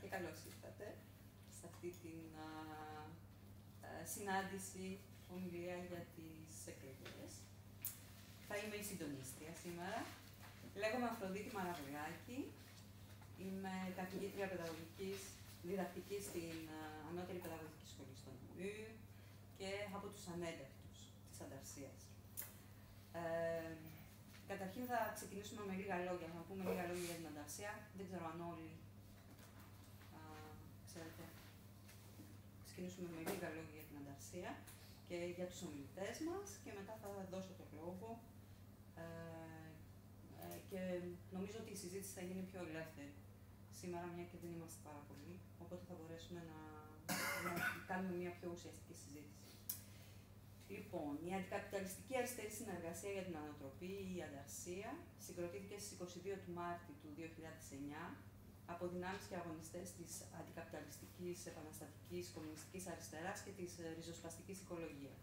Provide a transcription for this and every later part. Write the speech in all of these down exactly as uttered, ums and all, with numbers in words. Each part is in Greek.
καλώς ήρθατε σε αυτή την α, α, συνάντηση, ομιλία για τις εκλογές. Θα είμαι η συντονίστρια σήμερα. Λέγομαι Αφροδίτη Μαραβελάκη. Είμαι καθηγήτρια παιδαγωγικής διδακτικής στην α, Ανώτερη Παιδαγωγική Σχολή στο ΝΟΥ και από τους ανέντευτους της Ανταρσίας. Ε, καταρχήν θα ξεκινήσουμε με λίγα λόγια, θα πούμε λίγα λόγια για την Ανταρσία. Δεν ξέρω αν όλοι α, ξέρετε. Ξεκινήσουμε με λίγα λόγια για την Ανταρσία και για τους ομιλητές μας και μετά θα δώσω το λόγο. Ε, ε, και νομίζω ότι η συζήτηση θα γίνει πιο ελεύθερη σήμερα, μια και δεν είμαστε πάρα πολλοί, οπότε θα μπορέσουμε να, να κάνουμε μια πιο ουσιαστική συζήτηση. Λοιπόν, η Αντικαπιταλιστική Αριστερή Συνεργασία για την Ανατροπή, η Ανταρσία, συγκροτήθηκε στις είκοσι δύο του Μάρτη του δύο χιλιάδες εννιά από δυνάμεις και αγωνιστές της αντικαπιταλιστικής, επαναστατικής, κομμουνιστικής αριστεράς και της ριζοσπαστικής οικολογίας.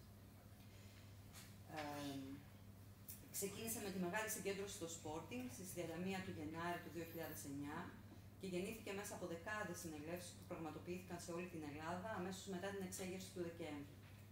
Ε, ξεκίνησε με τη μεγάλη συγκέντρωση στο Sporting στις τριάντα μία του Γενάρη του δύο χιλιάδες εννιά και γεννήθηκε μέσα από δεκάδες συνελεύσεις που πραγματοποιήθηκαν σε όλη την Ελλάδα αμέσως μετά την εξέγερση του Δεκέμβρη.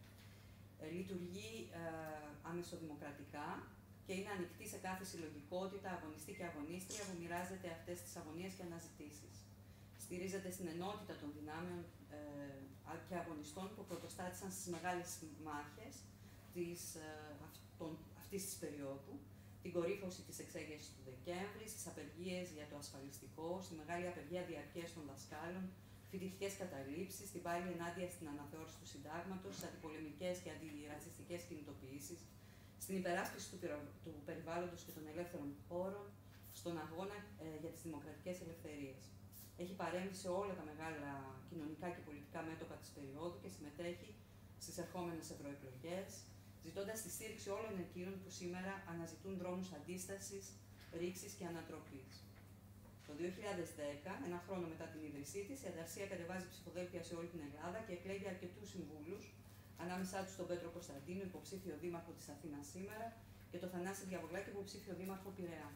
Ε, λειτουργεί ε, αμεσοδημοκρατικά και είναι ανοιχτή σε κάθε συλλογικότητα, αγωνιστή και αγωνίστρια που μοιράζεται αυτές τις αγωνίες και αναζητήσεις. Στηρίζεται στην ενότητα των δυνάμεων ε, και αγωνιστών που πρωτοστάτησαν στις μεγάλες μάχες της, ε, αυτών, αυτής της περίοδου, την κορύφωση της εξέγερσης του Δεκέμβρη, στις απεργίες για το ασφαλιστικό, στη μεγάλη απεργία διαρκείας των δασκάλων, φοιτητικές καταλήψεις, την πάλη ενάντια στην αναθεώρηση του συντάγματος, στις αντιπολεμικές και αντιρατσιστικές κινητοποιήσεις, στην υπεράσπιση του, του περιβάλλοντος και των ελεύθερων χώρων, στον αγώνα ε, για τις δημοκρατικές ελευθερίες. Έχει παρέμβει σε όλα τα μεγάλα κοινωνικά και πολιτικά μέτωπα της περίοδου και συμμετέχει στις ερχόμενες ευρωεκλογές, ζητώντας τη στήριξη όλων εκείνων που σήμερα αναζητούν δρόμους αντίστασης, ρήξης και ανατροπής. Το δύο χιλιάδες δέκα, ένα χρόνο μετά την ίδρυσή της, η Ανταρσία κατεβάζει ψηφοδέλτια σε όλη την Ελλάδα και εκλέγει αρκετούς συμβούλους, ανάμεσά τους τον Πέτρο Κωνσταντίνο, υποψήφιο δήμαρχο της Αθήνας σήμερα, και τον Θανάση Διαβολάκη, υποψήφιο δήμαρχο Πειραιά.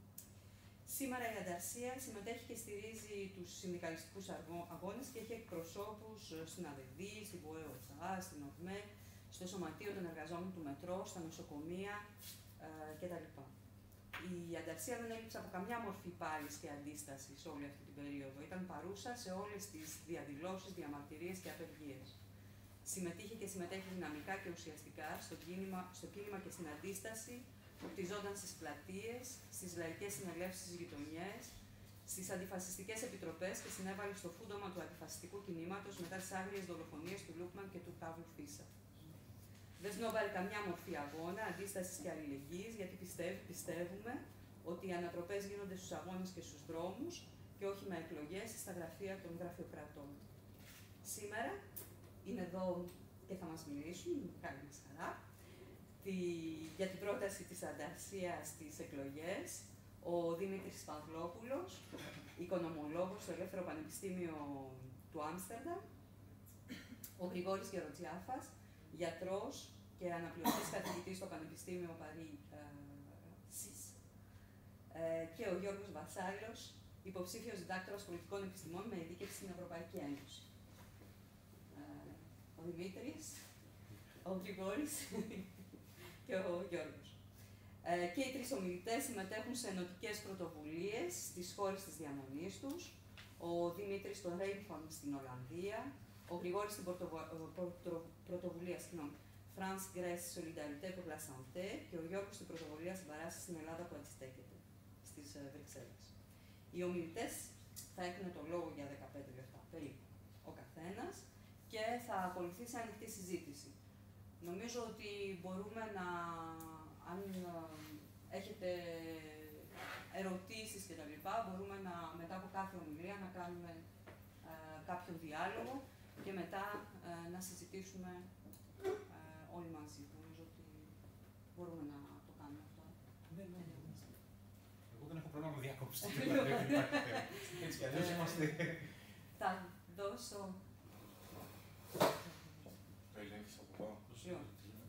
Σήμερα η Ανταρσία συμμετέχει και στηρίζει τους συνδικαλιστικούς αγώνες και έχει εκπροσώπους στην ΑΔΕΔΗ, στην ΠΟΕΟΤΣΑ, στην ΟΔΜΕ, στο Σωματείο των Εργαζόμενων του Μετρό, στα νοσοκομεία ε, κτλ. Η Ανταρσία δεν έλειψε από καμιά μορφή πάλης και αντίστασης όλη αυτή την περίοδο. Ήταν παρούσα σε όλες τις διαδηλώσεις, διαμαρτυρίες και απεργίες. Συμμετείχε και συμμετέχει δυναμικά και ουσιαστικά στο κίνημα, στο κίνημα και στην αντίσταση που χτιζόταν στις πλατείες, στις λαϊκές συνελεύσεις στις γειτονιές, στις αντιφασιστικές επιτροπές και συνέβαλε στο φούντομα του αντιφασιστικού κινήματος μετά τις άγριες δολοφονίες του Λούκμαν και του Παύλου Φίσα. Δεν σνόμπαρε καμιά μορφή αγώνα, αντίστασης και αλληλεγγύης, γιατί πιστεύ, πιστεύουμε ότι οι ανατροπές γίνονται στους αγώνες και στους δρόμους και όχι με εκλογές στα γραφεία των γραφειοκρατών. Σήμερα είναι εδώ και θα μας μιλήσουν, με μεγάλη μας χαρά, τη, για την πρόταση της Ανταρσίας στις εκλογές, ο Δημήτρης Παυλόπουλος, οικονομολόγος στο Ελεύθερο Πανεπιστήμιο του Άμστερνταμ, ο Γρηγόρης Γεροτζιάφας, γιατρός και αναπληρωτής καθηγητής στο Πανεπιστήμιο Παρί ε, ΣΥΣ, ε, και ο Γιώργος Βασάλος, υποψήφιος διδάκτορας πολιτικών επιστημών με ειδίκευση στην Ευρωπαϊκή Ένωση. Ε, ο Δημήτρης, ο Γρηγόρης και ο Γιώργος. Ε, και οι τρεις ομιλητές συμμετέχουν σε ενωτικές πρωτοβουλίες στις χώρες της διαμονής τους. Ο Δημήτρης στο Ρέινφαμ στην Ολλανδία, ο Γρηγόρης στην πρωτοβουλία France Grèce Solidarité pour la Santé και ο Γιώργος στην πρωτοβουλία συμπαράστασης στην Ελλάδα που αντιστέκεται στις Βρυξέλλες. Οι ομιλητές θα έχουν το λόγο για δεκαπέντε λεπτά περίπου ο καθένας και θα ακολουθήσει ανοιχτή συζήτηση. Νομίζω ότι μπορούμε να, αν έχετε ερωτήσεις κτλ., μπορούμε να, μετά από κάθε ομιλία να κάνουμε ε, κάποιον διάλογο και μετά ε, να συζητήσουμε ε, όλοι μαζί. Νομίζω ότι μπορούμε να το κάνουμε αυτό. Ναι, ναι, ναι. Εγώ δεν έχω πρόβλημα με διακόψεις. Έτσι κι αλλιώς είμαστε... Θα δώσω... Το ελέγχεις από εδώ.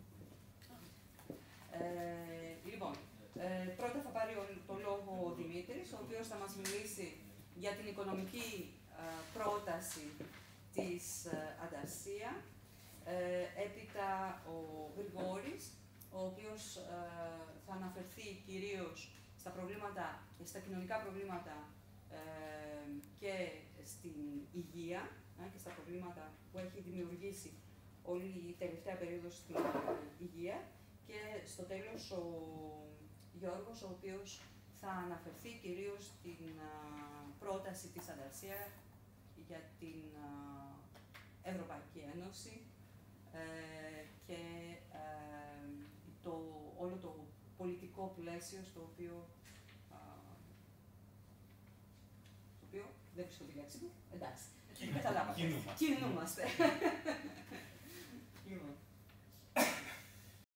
Ε, λοιπόν, ε, πρώτα θα πάρει το λόγο ο Δημήτρης, ο οποίος θα μας μιλήσει για την οικονομική πρόταση της Ανταρσία. Ε, έπειτα ο Γρηγόρης, ο οποίος ε, θα αναφερθεί κυρίως στα προβλήματα, στα κοινωνικά προβλήματα ε, και στην υγεία ε, και στα προβλήματα που έχει δημιουργήσει όλη η τελευταία περίοδος στην ε, υγεία. Και στο τέλος ο Γιώργος, ο οποίος θα αναφερθεί κυρίως στην ε, πρόταση της Ανταρσία για την ε, Ευρωπαϊκή Ένωση ε, και ε, το, όλο το πολιτικό πλαίσιο στο οποίο, α, στο οποίο δεν βρίσκω τη λέξη μου, εντάξει, καταλάβατε, Κινούμαστε. Κινούμαστε. Λοιπόν.